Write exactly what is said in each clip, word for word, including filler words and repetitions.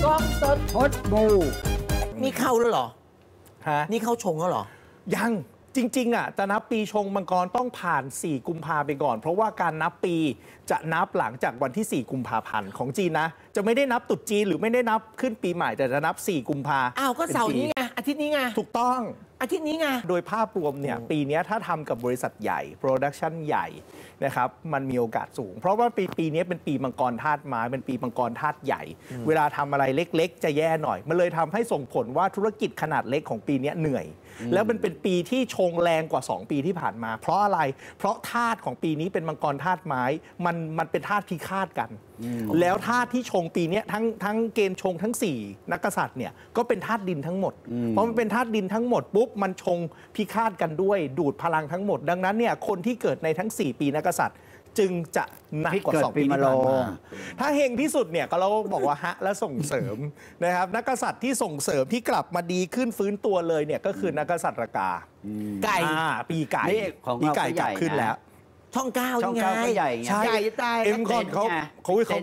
กล้องสดพดบูนี่เข้าแล้วเหรอฮะนี่เข้าชงแล้วเหรอยังจริงๆอ่ะจะนับปีชงมังกรต้องผ่านสี่กุมภาไปก่อนเพราะว่าการนับปีจะนับหลังจากวันที่สี่กุมภาพันธ์ของจีนนะจะไม่ได้นับตรุษจีนหรือไม่ได้นับขึ้นปีใหม่แต่จะนับสี่กุมภาอ้าวก็เสาร์นี้ไงอาทิตย์นี้ไงถูกต้องอาทิตย์นี้ไงโดยภาพรวมเนี่ยปีนี้ถ้าทำกับบริษัทใหญ่โปรดักชันใหญ่นะครับมันมีโอกาสสูงเพราะว่าปีปีนี้เป็นปีมังกรธาตุไม้เป็นปีมังกรธาตุใหญ่เวลาทำอะไรเล็กๆจะแย่หน่อยมันเลยทำให้ส่งผลว่าธุรกิจขนาดเล็กของปีนี้เหนื่อยแล้วมันเป็นปีที่ชงแรงกว่าสองปีที่ผ่านมาเพราะอะไรเพราะธาตุของปีนี้เป็นมังกรธาตุไม้มันมันเป็นธาตุพิฆาตกันแล้วธาตุที่ชงปีนี้ทั้งทั้งเกณฑ์ชงทั้งสี่นักกษัตริย์เนี่ยก็เป็นธาตุดินทั้งหมดเพราะมันเป็นธาตุดินทั้งหมดปุ๊บมันชงพิฆาตกันด้วยดูดพลังทั้งหมดดังนั้นเนี่ยคนที่เกิดในทั้งสี่ปีนักกษัตริย์จึงจะหนักกว่าสองปีที่ผ่านมาถ้าเฮงที่สุดเนี่ยก็เราบอกว่าฮะและส่งเสริมนะครับนักกษัตริย์ที่ส่งเสริมที่กลับมาดีขึ้นฟื้นตัวเลยเนี่ยก็คือนักกษัตริย์ระกาไก่ปีไก่ปีไก่กลับขึ้นแล้วช่องเก้าช่องเก้าใหญ่ใช่ใช่เอ็มคอนเขาเขาเขา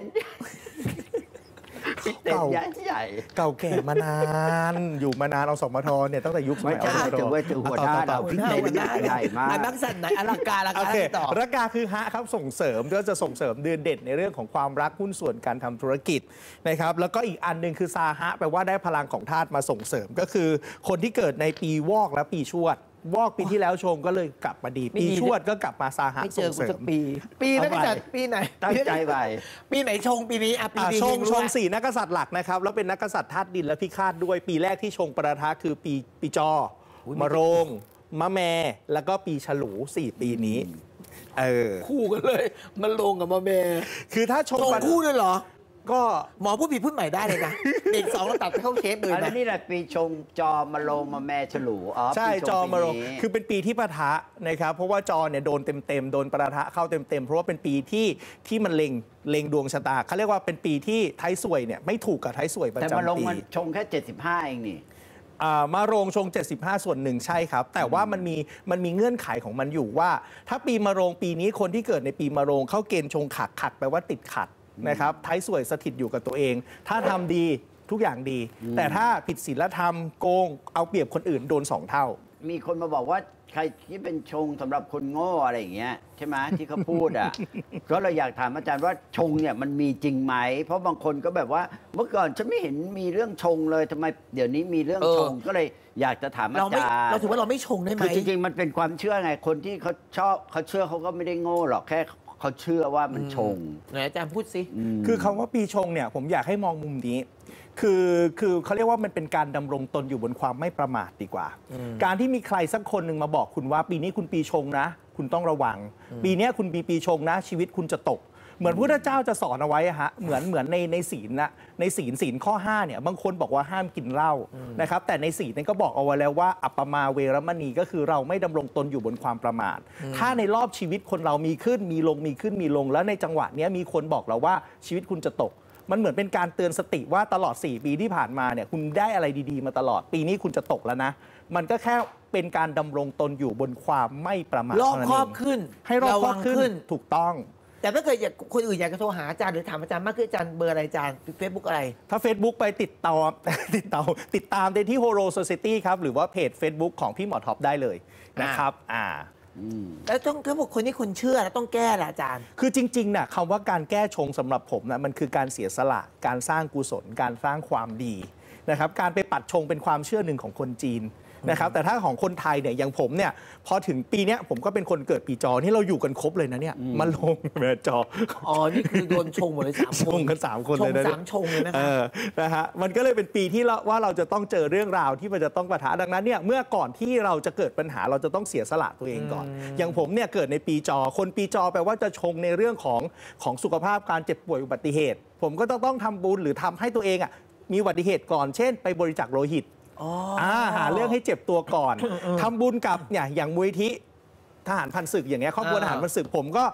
เก่าใหญ่เก่าแก่มานานอยู่มานานเอาสมทเนี่ยตั้งแต่ยุคสมัยอสมทถือว่าหัวหน้าเราพิเศษใหญ่มากนักสัตว์ไหนอลังการอลังการต่อระกาคือฮะครับส่งเสริมก็จะส่งเสริมเดือนเด่นในเรื่องของความรักหุ้นส่วนการทำธุรกิจนะครับแล้วก็อีกอันหนึ่งคือซาฮะแปลว่าได้พลังของธาตุมาส่งเสริมก็คือคนที่เกิดในปีวอกและปีชวดวอกปีที่แล้วชงก็เลยกลับมาดีปีชวดก็กลับมาซาฮะส่งเสริมปีปีนักกษัตริย์ปีไหนตั้งใจไปปีไหนชงปีนี้อ่ะปีนี้ชงชงสี่นักกษัตริย์หลักนะครับแล้วเป็นนักกษัตริย์ธาตุดินและพิฆาตด้วยปีแรกที่ชงประทะคือปีปีจอมะโรงมะแมแล้วก็ปีฉลูสี่ปีนี้เออคู่กันเลยมะโรงกับมะแมคือถ้าชงคู่ด้วยเหรอก็หมอผู้ผิดพูดใหม่ได้เลยนะเด็กสองเราตัดเข้าเชฟเลยนะนี่แหละปีชงจอมาลงมาแม่ฉลูอ๋อใช่จอมาลงคือเป็นปีที่ปะทะนะครับเพราะว่าจอเนี่ยโดนเต็มๆโดนปะทะเข้าเต็มๆเพราะว่าเป็นปีที่ที่มันเล็งเล็งดวงชะตาเขาเรียกว่าเป็นปีที่ไทยสวยเนี่ยไม่ถูกกับไทยสวยประจำปีแต่มาลงมันชงแค่เจ็ดสิบห้าเองนี่มาโรงชงเจ็ดสิบห้าส่วนหนึ่งใช่ครับแต่ว่ามันมีมันมีเงื่อนไขของมันอยู่ว่าถ้าปีมะโรงปีนี้คนที่เกิดในปีมะโรงเข้าเกณฑ์ชงขัดขัดแปลว่าติดขัดนะครับท้ายสวยสถิตอยู่กับตัวเองถ้าทำดีทุกอย่างดีแต่ถ้าผิดศีลธรรมโกงเอาเปรียบคนอื่นโดนสองเท่ามีคนมาบอกว่าใครที่เป็นชงสำหรับคนโง่อะไรอย่างเงี้ยใช่ไหมที่เขาพูดอ่ะ ก็เราอยากถามอาจารย์ว่าชงเนี่ยมันมีจริงไหมเพราะบางคนก็แบบว่าเมื่อก่อนฉันไม่เห็นมีเรื่องชงเลยทำไมเดี๋ยวนี้มีเรื่องชงก็เลยอยากจะถามอาจารย์เราถือว่าเราไม่ชงได้ไหมคือจริงๆมันเป็นความเชื่อไงคนที่เขาชอบเขาเชื่อเขาก็ไม่ได้โง่หรอกแค่เขาเชื่อว่ามันชงไหนอาจารย์พูดสิคือคำว่าปีชงเนี่ยผมอยากให้มองมุมนี้คือคือเขาเรียกว่ามันเป็นการดำรงตนอยู่บนความไม่ประมาทดีกว่าการที่มีใครสักคนหนึ่งมาบอกคุณว่าปีนี้คุณปีชงนะคุณต้องระวังปีนี้คุณปีปีชงนะชีวิตคุณจะตกเหมือนพระพุทธเจ้าจะสอนเอาไว้ฮะเหมือนเหมือนในในศีลนะในศีลศีลข้อห้าเนี่ยบางคนบอกว่าห้ามกินเหล้านะครับแต่ในศีลนั้นก็บอกเอาไว้แล้วว่าอัปปมาเวรมณีก็คือเราไม่ดำรงตนอยู่บนความประมาทถ้าในรอบชีวิตคนเรามีขึ้นมีลงมีขึ้นมีลงแล้วในจังหวะนี้มีคนบอกเราว่าชีวิตคุณจะตกมันเหมือนเป็นการเตือนสติว่าตลอดสี่ปีที่ผ่านมาเนี่ยคุณได้อะไรดีๆมาตลอดปีนี้คุณจะตกแล้วนะมันก็แค่เป็นการดำรงตนอยู่บนความไม่ประมาทรอบคอบขึ้นให้รอบคอบขึ้นถูกต้องแต่ถ้าเกิดอยากคนอื่นอยากจะโทรหาอาจารย์หรือถามอาจารย์มากขึ้นอาจารย์เบอร์อะไรอาจารย์เฟซบุ๊กอะไรถ้า Facebook ไปติดต่อติดต่อติดตามได้ที่ Horo Society ครับหรือว่าเพจ Facebook ของพี่หมอท็อปได้เลยนะครับอ่าแล้วต้องถ้าบอกคนที่คนเชื่อแล้วต้องแก้ละอาจารย์คือจริงๆน่ะคำว่าการแก้ชงสำหรับผมนะมันคือการเสียสละการสร้างกุศลการสร้างความดีนะครับการไปปัดชงเป็นความเชื่อหนึ่งของคนจีนนะครับแต่ถ้าของคนไทยเนี่ยอย่างผมเนี่ยพอถึงปีนี้ผมก็เป็นคนเกิดปีจอที่เราอยู่กันครบเลยนะเนี่ยมาลงแม่จออ๋อนี่คือโดนชงหมดเลยสามคนชงกันสามคนเลยนะชงสามชงเลยนะครับนะฮะมันก็เลยเป็นปีที่เราว่าเราจะต้องเจอเรื่องราวที่มันจะต้องปะทะดังนั้นเนี่ยเมื่อก่อนที่เราจะเกิดปัญหาเราจะต้องเสียสละตัวเองก่อนอย่างผมเนี่ยเกิดในปีจอคนปีจอแปลว่าจะชงในเรื่องของของสุขภาพการเจ็บป่วยอุบัติเหตุผมก็ต้องต้องทำบุญหรือทำให้ตัวเองอ่ะมีอุบัติเหตุก่อนเช่นไปบริจาคโลหิตหาเรื่องให้เจ็บตัวก่อนทำบุญกับเนี่ยอย่างมูลนิธิทหารพันศึกอย่างเงี้ยครอบครัวทหารพันศึกผมก็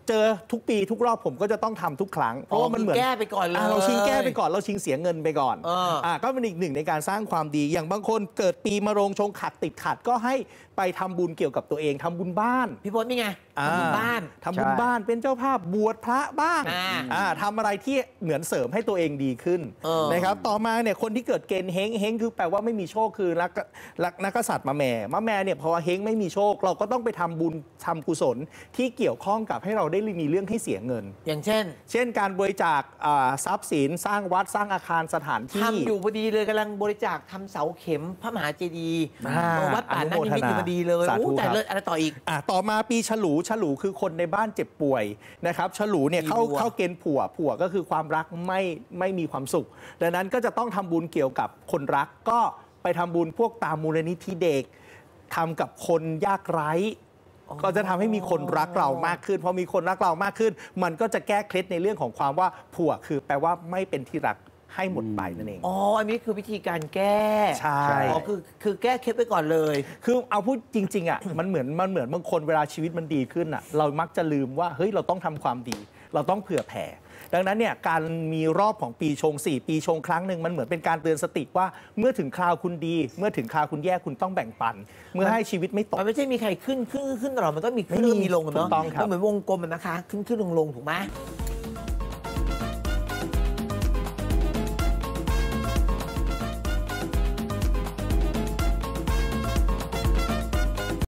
เจอทุกปีทุกรอบผมก็จะต้องทำทุกครั้งเพราะว่ามันเหมือนแก้ไปก่อนเลยเราชิงแก้ไปก่อนเราชิงเสียเงินไปก่อนอ่าก็เป็นอีกหนึ่งในการสร้างความดีอย่างบางคนเกิดปีมะโรงชงขัดติดขัดก็ให้ไปทำบุญเกี่ยวกับตัวเองทำบุญบ้านพี่พจน์นี่ไงทำบุญบ้านทำบุญบ้านเป็นเจ้าภาพบวชพระบ้างอ่าทำอะไรที่เหมือนเสริมให้ตัวเองดีขึ้นนะครับต่อมาเนี่ยคนที่เกิดเกณฑ์เฮงเฮงคือแปลว่าไม่มีโชคคือรักรักนักษัตริย์มาแม่มาแม่เนี่ยเพราะว่าเฮงไม่มีโชคเราก็ต้องไปทำบุญทำกุศลที่เกี่ยวข้องกับให้เราได้มีเรื่องให้เสียเงินอย่างเช่นเช่นการบริจาคทรัพย์สินสร้างวัดสร้างอาคารสถานที่ทำอยู่พอดีเลยกำลังบริจาคทำเสาเข็มพระมหาเจดีย์วัดป่านั่งนิมิตอยู่พอดีเลยโอ้แต่เลิศอะไรต่ออีกอ่ะต่อมาปีฉลูฉลูคือคนในบ้านเจ็บป่วยนะครับฉลูเนี่ยเข้าเข้าเกณฑ์ผัวผัวก็คือความรักไม่ไม่มีความสุขดังนั้นก็จะต้องทำบุญเกี่ยวกับคนรักก็ไปทำบุญพวกตามมูลนิธิเด็กทำกับคนยากไร้ก็จะทำให้มีคนรักเรามากขึ้นพอมีคนรักเรามากขึ้นมันก็จะแก้เคล็ดในเรื่องของความว่าผัวคือแปลว่าไม่เป็นที่รักให้หมดไปนั่นเองอ๋ออันนี้คือวิธีการแก้ใช่อ๋อคือคือแก้เคล็ดไปก่อนเลยคือเอาพูดจริงๆอ่ะ มันเหมือนมันเหมือนบางคนเวลาชีวิตมันดีขึ้นอ่ะเรามักจะลืมว่าเฮ้ยเราต้องทำความดีเราต้องเผื่อแผ่ดังนั้นเนี่ยการมีรอบของปีชงสี่ปีชงครั้งหนึ่งมันเหมือนเป็นการเตือนสติว่าเมื่อถึงคราวคุณดีเมื่อถึงคราวคุณแย่คุณต้องแบ่งปันเมื่อให้ชีวิตไม่ตกมันไม่ใช่มีใครขึ้นขึ้นขึ้นตลอดมันต้องมีขึ้นมีลงเนาะมันเหมือนวงกลมนะคะขึ้นขึ้นลงลงถูกไหม